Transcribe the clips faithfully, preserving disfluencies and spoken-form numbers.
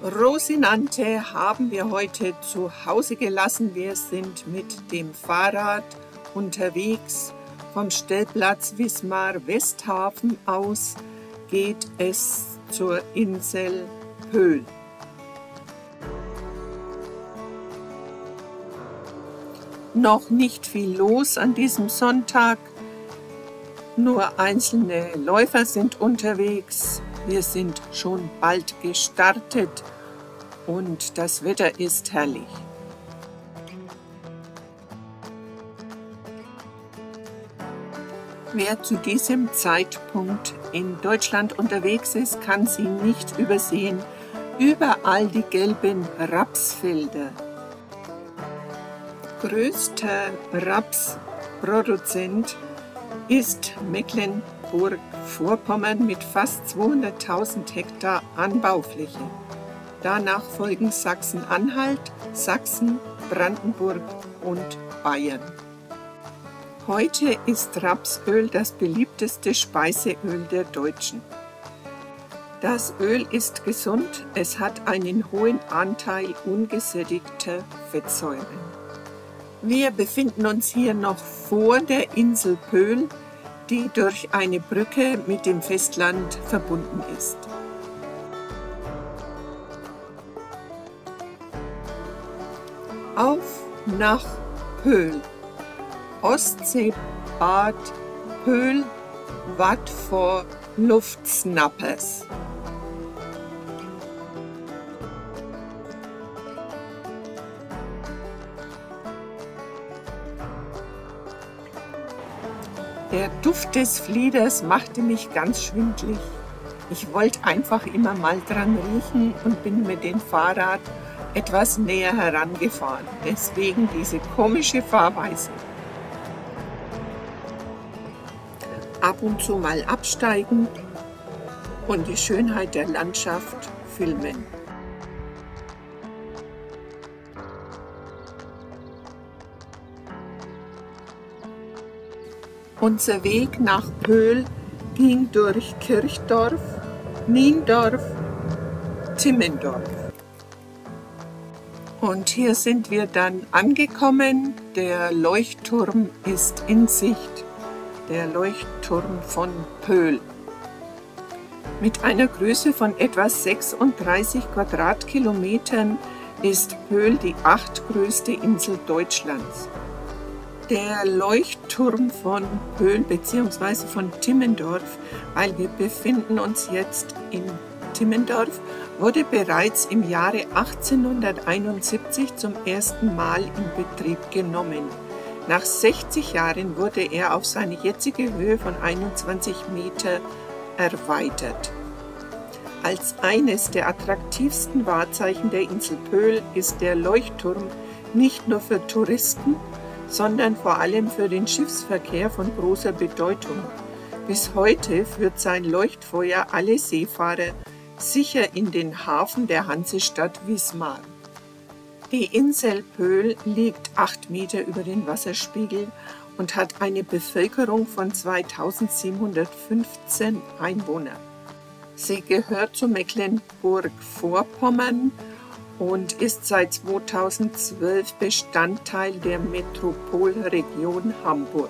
Rosinante haben wir heute zu Hause gelassen. Wir sind mit dem Fahrrad unterwegs. Vom Stellplatz Wismar-Westhafen aus geht es zur Insel Pöhl. Noch nicht viel los an diesem Sonntag. Nur einzelne Läufer sind unterwegs. Wir sind schon bald gestartet und das Wetter ist herrlich. Wer zu diesem Zeitpunkt in Deutschland unterwegs ist, kann sie nicht übersehen. Überall die gelben Rapsfelder. Größter Rapsproduzent ist Mecklenburg-Vorpommern mit fast zweihunderttausend Hektar Anbaufläche. Danach folgen Sachsen-Anhalt, Sachsen, Brandenburg und Bayern. Heute ist Rapsöl das beliebteste Speiseöl der Deutschen. Das Öl ist gesund, es hat einen hohen Anteil ungesättigter Fettsäuren. Wir befinden uns hier noch vor der Insel Pöhl, die durch eine Brücke mit dem Festland verbunden ist. Auf nach Pöhl. Ostseebad Pöhl, Watt vor Luftsnappers. Der Duft des Flieders machte mich ganz schwindlig. Ich wollte einfach immer mal dran riechen und bin mit dem Fahrrad etwas näher herangefahren. Deswegen diese komische Fahrweise. Ab und zu mal absteigen und die Schönheit der Landschaft filmen. Unser Weg nach Pöhl ging durch Kirchdorf, Niendorf, Timmendorf. Und hier sind wir dann angekommen. Der Leuchtturm ist in Sicht, der Leuchtturm von Pöhl. Mit einer Größe von etwa sechsunddreißig Quadratkilometern ist Pöhl die achtgrößte Insel Deutschlands. Der Leuchtturm von Pöhl bzw. von Timmendorf, weil wir befinden uns jetzt in Timmendorf, wurde bereits im Jahre achtzehnhunderteinundsiebzig zum ersten Mal in Betrieb genommen. Nach sechzig Jahren wurde er auf seine jetzige Höhe von einundzwanzig Meter erweitert. Als eines der attraktivsten Wahrzeichen der Insel Pöhl ist der Leuchtturm nicht nur für Touristen, sondern vor allem für den Schiffsverkehr von großer Bedeutung. Bis heute führt sein Leuchtfeuer alle Seefahrer sicher in den Hafen der Hansestadt Wismar. Die Insel Pöhl liegt acht Meter über dem Wasserspiegel und hat eine Bevölkerung von zweitausendsiebenhundertfünfzehn Einwohnern. Sie gehört zu Mecklenburg-Vorpommern und ist seit zweitausendzwölf Bestandteil der Metropolregion Hamburg.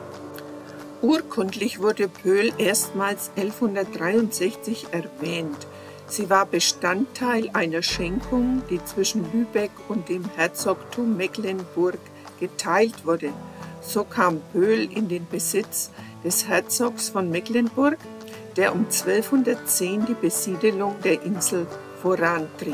Urkundlich wurde Pöhl erstmals elfhundertdreiundsechzig erwähnt. Sie war Bestandteil einer Schenkung, die zwischen Lübeck und dem Herzogtum Mecklenburg geteilt wurde. So kam Pöhl in den Besitz des Herzogs von Mecklenburg, der um zwölfhundertzehn die Besiedelung der Insel vorantrieb.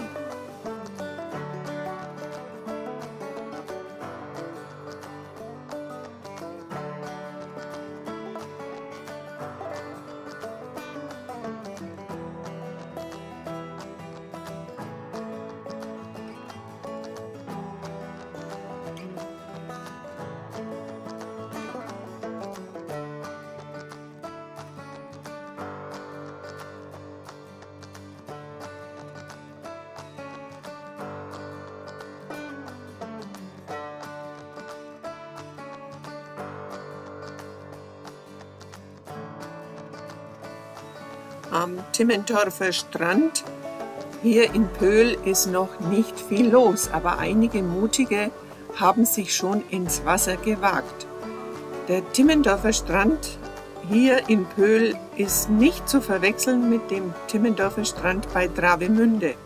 Am Timmendorfer Strand Hier in Pöhl ist noch nicht viel los, aber einige Mutige haben sich schon ins Wasser gewagt. Der Timmendorfer Strand hier in Pöhl ist nicht zu verwechseln mit dem Timmendorfer Strand bei Travemünde.